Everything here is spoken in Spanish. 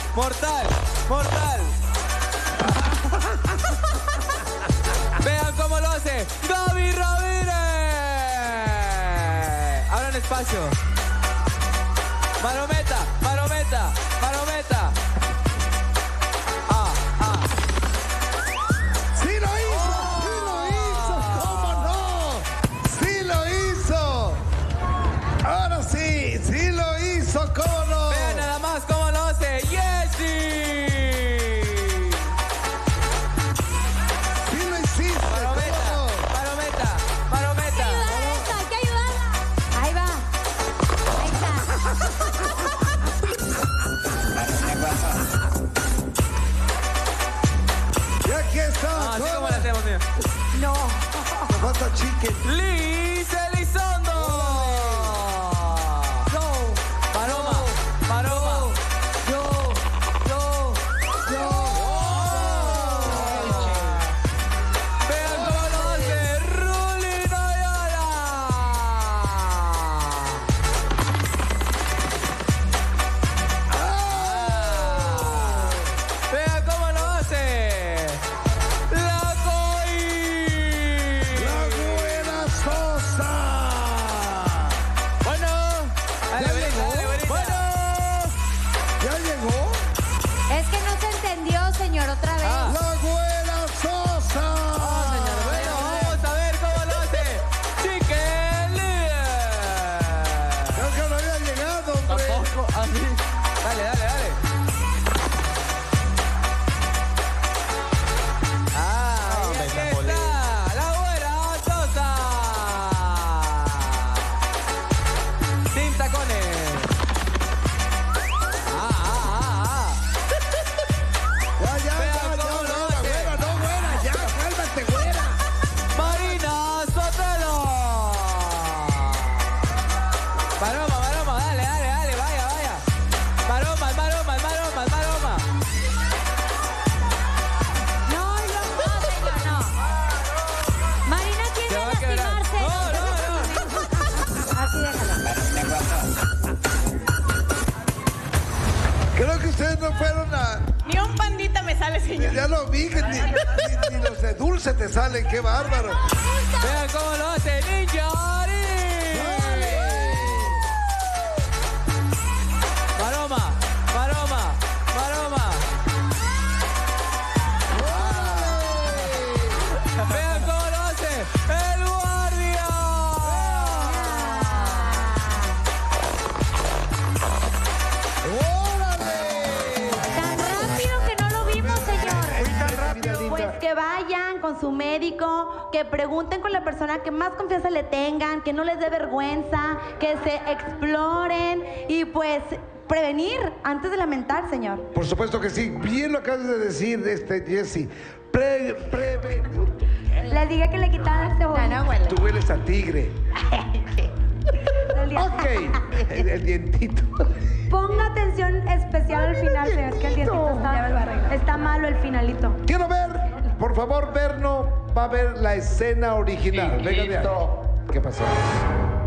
Mortal, mortal. Vean cómo lo hace Gaby Ramírez. Abran espacio. Marometa, marometa, marometa. ¡Sí lo hizo! ¡Sí lo hizo! ¿Cómo no? ¡Sí lo hizo! Ahora sí, sí lo hizo, ¿cómo no? Vean nada más cómo lo hace Jessy. ¡Sí lo hiciste! Marometa, ¿Cómo no? marometa, marometa. Hay que ayudarla. Ahí va. Ahí está. Y aquí está. Así ¿cómo? como lo hacemos, mira. No. Me falta chicken. Liz Elizondo. Paloma, paloma. Vean cómo lo hace Rulino Ayala. Vean cómo lo hace la Coy. La buena Sosa. Bueno, dale, Ya Benita, llegó. dale, Benita. Bueno. ¿Ya llegó? Es que no se entendió, señor, otra vez. Ah. La buena Sosa. Bueno, vamos a ver cómo lo hace Chicken Líder. Creo que no había llegado, hombre. Tampoco, así. Dale, dale, dale. Ahí está, la buena Sosa. Sin tacones. Ya, Vean cómo lo hace. güera, no, güera, ya, cálmate, güera. Marina Sotelo. Maroma, maroma, dale, dale, dale, vaya, vaya. Maroma, maroma, maroma, maroma. No, señor, no. Marina Se quiere va a quebrar. lastimarse. No, no, no. Así déjalo. Creo que ustedes no fueron a... Ni un pandita me sale, señor. Ya lo vi, que ni los de dulce te salen, qué bárbaro. Vean cómo lo hace Ninja Ari. Maroma, maroma, maroma. Vean cómo lo hace el guardia. Tan rápido que no lo vimos, señor. Tan rápido. Pues que vayan con su médico, que pregunten con la persona que más confianza le tengan, que no les dé vergüenza, que se exploren y pues prevenir antes de lamentar, señor. Por supuesto que sí. Bien lo acabas de decir, Jessy. Les dije que le quitaran este No, no, huele. Tú hueles a tigre. Ok. El dientito. Ponga atención especial al final, señor. Es que el dientito está malo el finalito. Quiero ver, por favor, Berno va a ver la escena original. Venga de ahí. ¿Qué pasó?